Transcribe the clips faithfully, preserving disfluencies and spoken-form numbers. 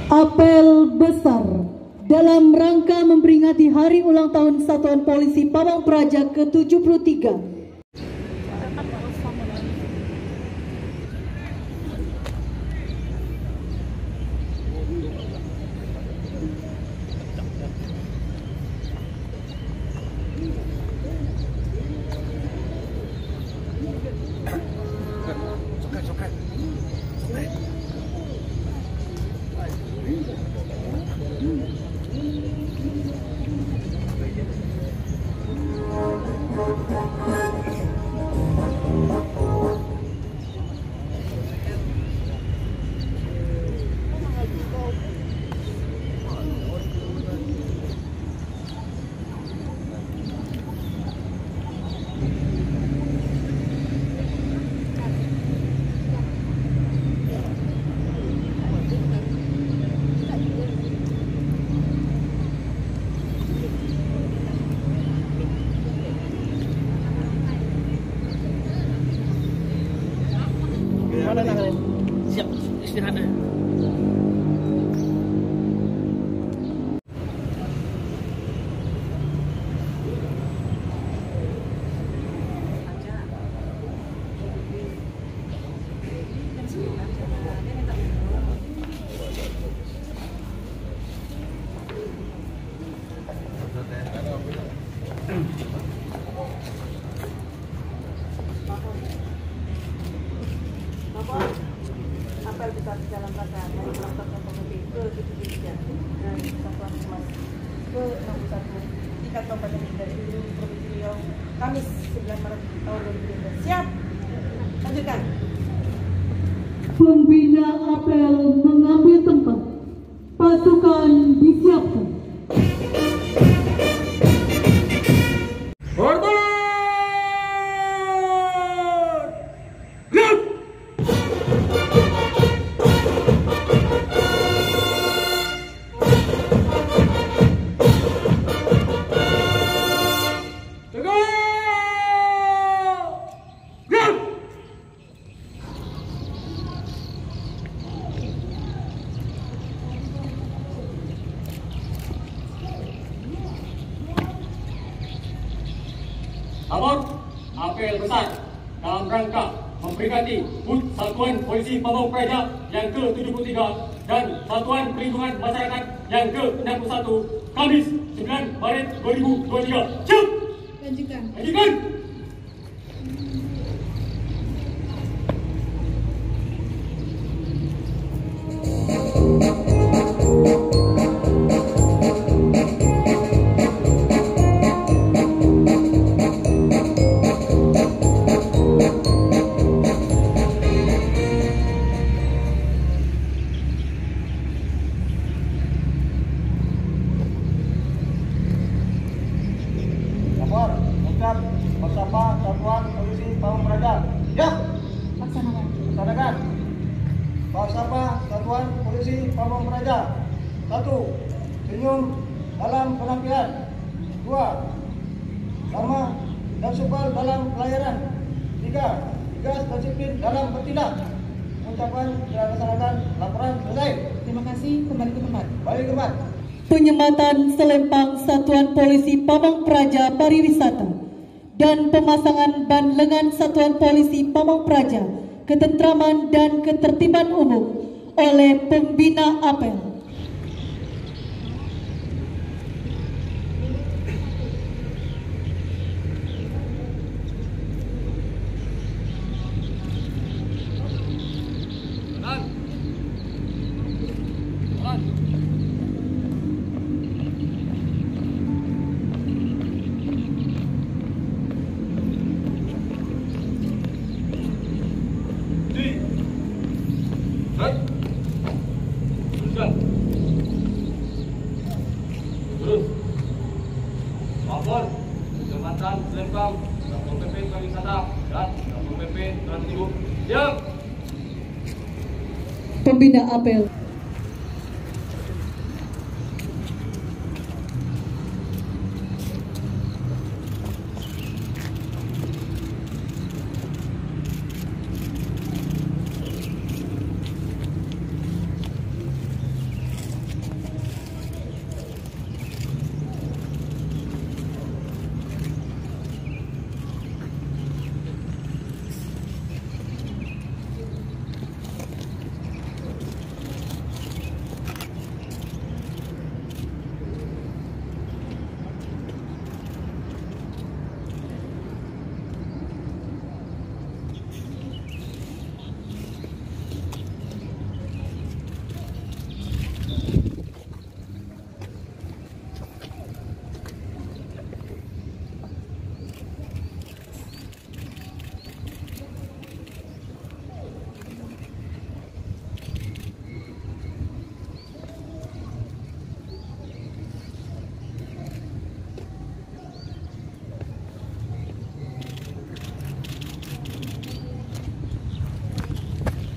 Apel besar dalam rangka memperingati hari ulang tahun Satuan Polisi Pamong Praja ke tujuh puluh tiga. Mana tangannya? Siap istirahat. Apel besar di dalam rangka hari ulang tahun Polri ke tujuh puluh tiga dan Satuan Humas ke enam puluh satu tingkat Kabupaten dari seluruh Provinsi Riau, Kamis sembilan Maret tahun dua ribu dua belas. Siap? Lanjutkan. Pembina apel mengambil tempat. Pasukan disiapkan. Namun, apel besar dalam rangka memperingati H U T Satuan Polisi Pamong Praja yang ke tujuh puluh tiga dan Satuan Perlindungan Masyarakat yang ke enam puluh satu, Kamis sembilan Maret dua ribu dua puluh tiga. Siap! Lanjutkan. Lanjutkan! Ucap bersama Satuan Polisi Pamong Praja. Ya, Laksanakan. laksanakan. Bersama Satuan Polisi Pamong Praja. Satu, senyum dalam penampilan. Dua, sama dan supel dalam pelayanan. Tiga, tegas disiplin dalam bertindak. Ucapan dilaksanakan, laporan selesai. Terima kasih. Kembali ke tempat. Balik ke tempat. Penyematan selempang Satuan Polisi Pamong Praja Pariwisata dan pemasangan ban lengan Satuan Polisi Pamong Praja Ketentraman dan Ketertiban Umum oleh pembina apel. Terus, lapor jembatan selempang Satpol P P Pariwisata dan Satpol P P Trans Timur. Siap. Pembina apel.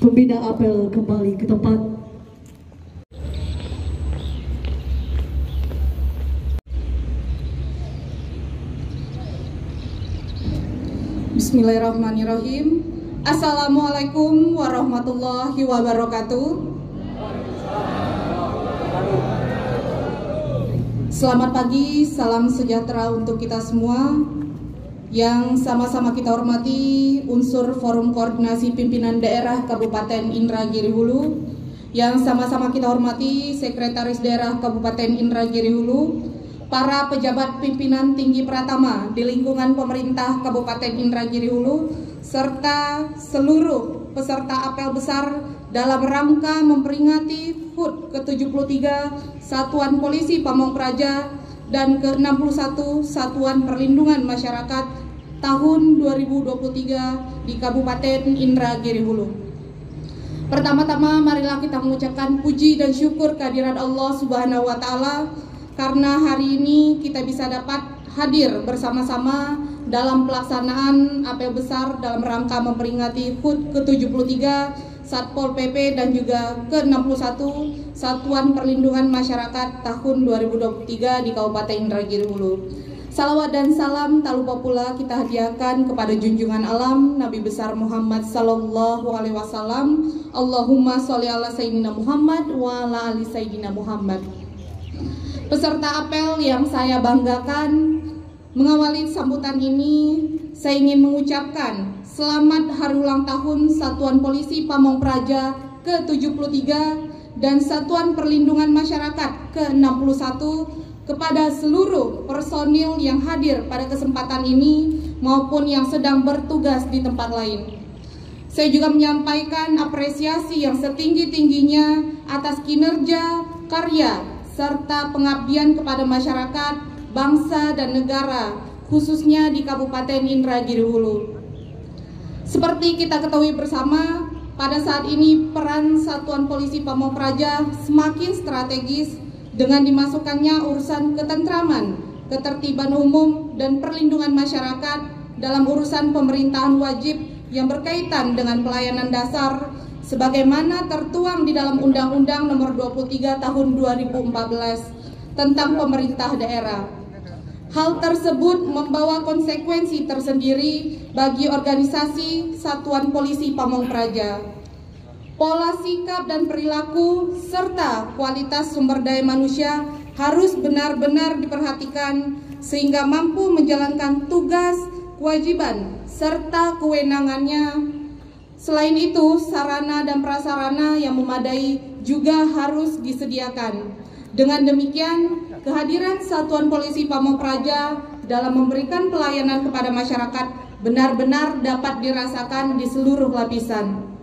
Pembina apel kembali ke tempat. Bismillahirrahmanirrahim. Assalamualaikum warahmatullahi wabarakatuh. Selamat pagi, salam sejahtera untuk kita semua. Yang sama-sama kita hormati unsur Forum Koordinasi Pimpinan Daerah Kabupaten Indragiri Hulu, yang sama-sama kita hormati Sekretaris Daerah Kabupaten Indragiri Hulu, para pejabat pimpinan tinggi pratama di lingkungan pemerintah Kabupaten Indragiri Hulu, serta seluruh peserta apel besar dalam rangka memperingati H U T ke tujuh puluh tiga Satuan Polisi Pamong Praja dan ke enam puluh satu Satuan Perlindungan Masyarakat tahun dua ribu dua puluh tiga di Kabupaten Indragiri Hulu. Pertama-tama marilah kita mengucapkan puji dan syukur kehadirat Allah Subhanahu wa taala karena hari ini kita bisa dapat hadir bersama-sama dalam pelaksanaan apel besar dalam rangka memperingati H U T ke tujuh puluh tiga Satpol P P dan juga ke enam puluh satu Satuan Perlindungan Masyarakat tahun dua ribu dua puluh tiga di Kabupaten Indragiri Hulu. Salawat dan salam tak lupa pula kita hadiahkan kepada junjungan alam Nabi besar Muhammad Sallallahu Alaihi Wasallam. Allahumma sholli ala Sayyidina Muhammad wa ala ali Sayyidina Muhammad. Peserta apel yang saya banggakan, mengawali sambutan ini saya ingin mengucapkan selamat hari ulang tahun Satuan Polisi Pamong Praja ke tujuh puluh tiga dan Satuan Perlindungan Masyarakat ke enam puluh satu kepada seluruh personil yang hadir pada kesempatan ini maupun yang sedang bertugas di tempat lain. Saya juga menyampaikan apresiasi yang setinggi-tingginya atas kinerja, karya, serta pengabdian kepada masyarakat, bangsa, dan negara, khususnya di Kabupaten Indragiri Hulu. Seperti kita ketahui bersama, pada saat ini peran Satuan Polisi Pamong Praja semakin strategis dengan dimasukkannya urusan ketentraman, ketertiban umum, dan perlindungan masyarakat dalam urusan pemerintahan wajib yang berkaitan dengan pelayanan dasar sebagaimana tertuang di dalam Undang-Undang Nomor dua puluh tiga Tahun dua ribu empat belas tentang pemerintah daerah. Hal tersebut membawa konsekuensi tersendiri bagi organisasi Satuan Polisi Pamong Praja. Pola sikap dan perilaku serta kualitas sumber daya manusia harus benar-benar diperhatikan sehingga mampu menjalankan tugas, kewajiban, serta kewenangannya. Selain itu, sarana dan prasarana yang memadai juga harus disediakan. Dengan demikian, kehadiran Satuan Polisi Pamong Praja dalam memberikan pelayanan kepada masyarakat benar-benar dapat dirasakan di seluruh lapisan.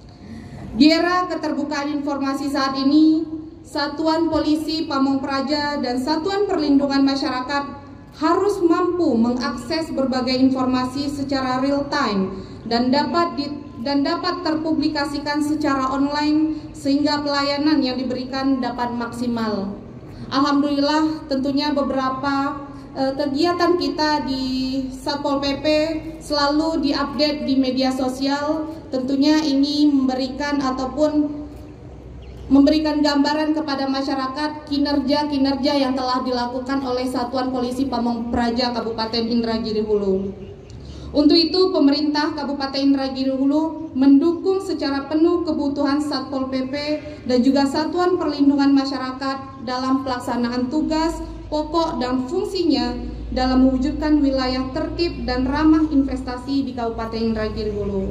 Di era keterbukaan informasi saat ini, Satuan Polisi Pamong Praja dan Satuan Perlindungan Masyarakat harus mampu mengakses berbagai informasi secara real time dan dapat di, dan dapat terpublikasikan secara online sehingga pelayanan yang diberikan dapat maksimal. Alhamdulillah, tentunya beberapa eh, kegiatan kita di Satpol P P selalu diupdate di media sosial. Tentunya ini memberikan ataupun memberikan gambaran kepada masyarakat kinerja-kinerja yang telah dilakukan oleh Satuan Polisi Pamong Praja Kabupaten Indragiri Hulu. Untuk itu, pemerintah Kabupaten Indragiri Hulu mendukung secara penuh kebutuhan Satpol P P dan juga Satuan Perlindungan Masyarakat dalam pelaksanaan tugas, pokok, dan fungsinya dalam mewujudkan wilayah tertib dan ramah investasi di Kabupaten Indragiri Hulu.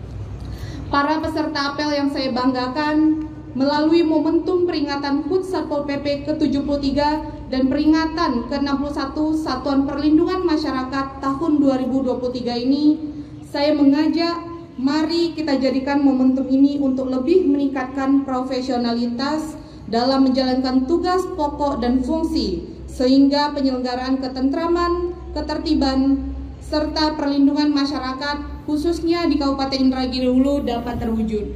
Para peserta apel yang saya banggakan, melalui momentum peringatan H U T Satpol P P ke tujuh puluh tiga dan peringatan ke enam puluh satu Satuan Perlindungan Masyarakat tahun dua ribu dua puluh tiga ini, saya mengajak mari kita jadikan momentum ini untuk lebih meningkatkan profesionalitas dalam menjalankan tugas pokok dan fungsi, sehingga penyelenggaraan ketentraman, ketertiban, serta perlindungan masyarakat khususnya di Kabupaten Indragiri Hulu dapat terwujud.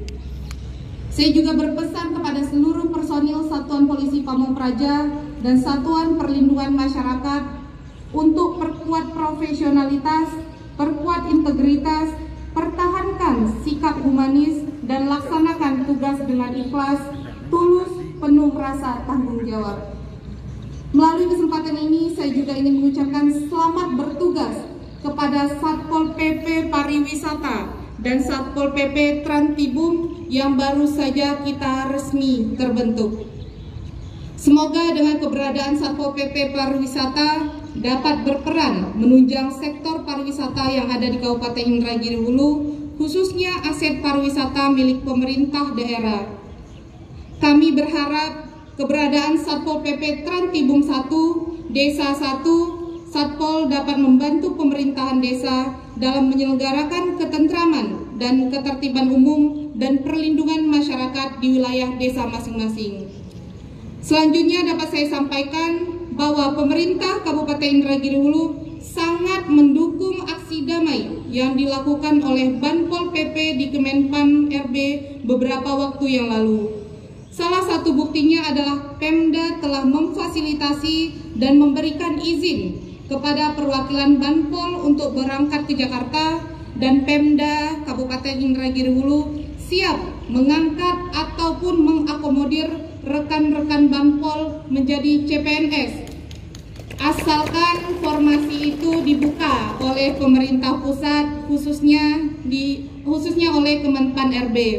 Saya juga berpesan kepada seluruh personil Satuan Polisi Pamong Praja dan Satuan Perlindungan Masyarakat untuk perkuat profesionalitas, perkuat integritas, pertahankan sikap humanis dan laksanakan tugas dengan ikhlas, tulus, penuh rasa tanggung jawab. Melalui kesempatan ini, saya juga ingin mengucapkan selamat bertugas kepada Satpol P P Pariwisata dan Satpol P P Trantibum yang baru saja kita resmi terbentuk. Semoga dengan keberadaan Satpol P P Pariwisata dapat berperan menunjang sektor pariwisata yang ada di Kabupaten Indragiri Hulu, khususnya aset pariwisata milik pemerintah daerah. Kami berharap keberadaan Satpol P P Trantibum satu, Desa satu, Satpol dapat membantu pemerintahan desa dalam menyelenggarakan ketentraman dan ketertiban umum dan perlindungan masyarakat di wilayah desa masing-masing. Selanjutnya dapat saya sampaikan bahwa pemerintah Kabupaten Indragiri Hulu sangat mendukung aksi damai yang dilakukan oleh Banpol P P di Kemenpan R B beberapa waktu yang lalu. Salah satu buktinya adalah Pemda telah memfasilitasi dan memberikan izin kepada perwakilan Banpol untuk berangkat ke Jakarta, dan Pemda Kabupaten Indragiri Hulu siap mengangkat ataupun mengakomodir rekan-rekan Banpol menjadi C P N S, asalkan formasi itu dibuka oleh pemerintah pusat, khususnya di khususnya oleh Kemenpan R B.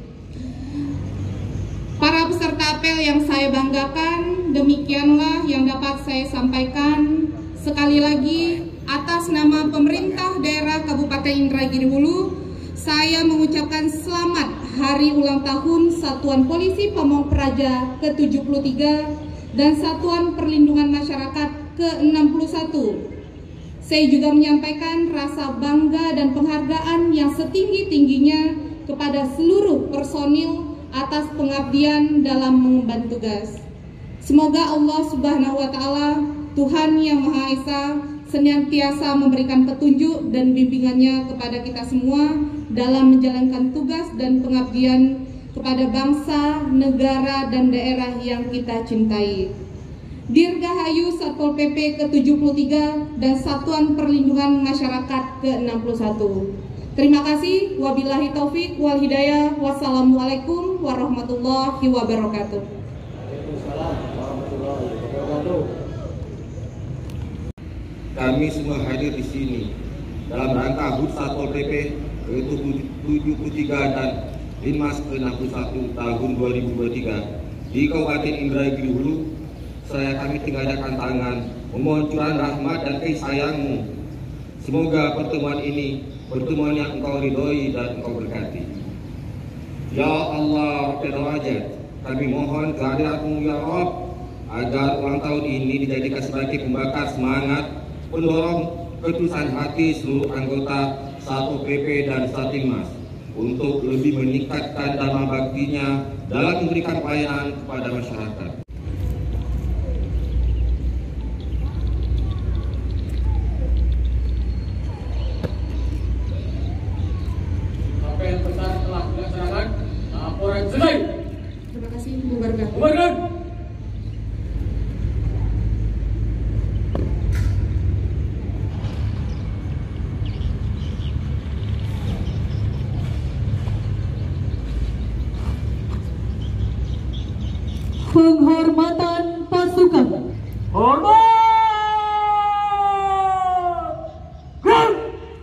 Para peserta apel yang saya banggakan, demikianlah yang dapat saya sampaikan. Sekali lagi, atas nama pemerintah daerah Kabupaten Indragiri Hulu, saya mengucapkan selamat Hari Ulang Tahun Satuan Polisi Pamong Praja ke tujuh puluh tiga dan Satuan Perlindungan Masyarakat ke enam puluh satu. Saya juga menyampaikan rasa bangga dan penghargaan yang setinggi-tingginya kepada seluruh personil atas pengabdian dalam mengemban tugas. Semoga Allah Subhanahu wa Ta'ala, Tuhan Yang Maha Esa, senantiasa memberikan petunjuk dan bimbingannya kepada kita semua dalam menjalankan tugas dan pengabdian kepada bangsa, negara, dan daerah yang kita cintai. Dirgahayu Satpol P P ke tujuh puluh tiga dan Satuan Perlindungan Masyarakat ke enam puluh satu. Terima kasih. Wabillahi taufik wal hidayah. Wassalamualaikum warahmatullahi wabarakatuh. Waalaikumsalam warahmatullahi wabarakatuh. Kami semua hadir di sini dalam rangka H U T Satpol P P ke tujuh puluh tiga dan Linmas ke enam puluh satu tahun dua ribu dua puluh tiga di Kabupaten Indragiri Hulu. Saya kami tinggalkan tangan memohon curahan rahmat dan kasih sayang-Mu. Semoga pertemuan ini pertemuan yang Engkau ridhoi dan Engkau berkati. Ya Allah, Rabbul Hajat, kami mohon kehadirat-Mu ya Rabb, agar ulang tahun ini dijadikan sebagai pembakar semangat, pendorong ketulusan hati seluruh anggota Satpol P P dan Satlinmas untuk lebih meningkatkan dharma baktinya dalam memberikan pelayanan kepada masyarakat. Apel besar telah dilaksanakan. Laporan selesai. Terima kasih, bubarkan. Bubarkan. Penghormatan pasukan. Hormat. Gerak.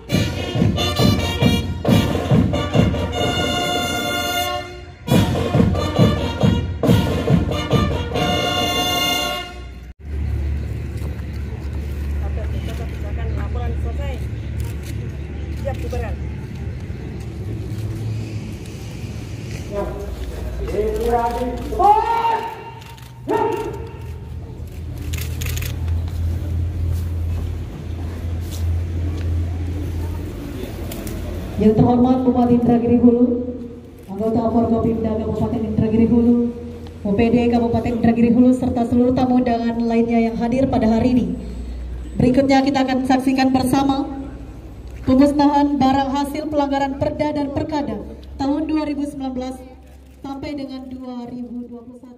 Apel kita silakan, laporan selesai. Siap bubaran. Yang terhormat Bupati Indragiri Hulu, anggota Forkopimda Kabupaten Indragiri Hulu, O P D Kabupaten Indragiri Hulu, serta seluruh tamu undangan lainnya yang hadir pada hari ini. Berikutnya kita akan saksikan bersama pemusnahan barang hasil pelanggaran Perda dan Perkada tahun dua ribu sembilan belas sampai dengan dua ribu dua puluh satu.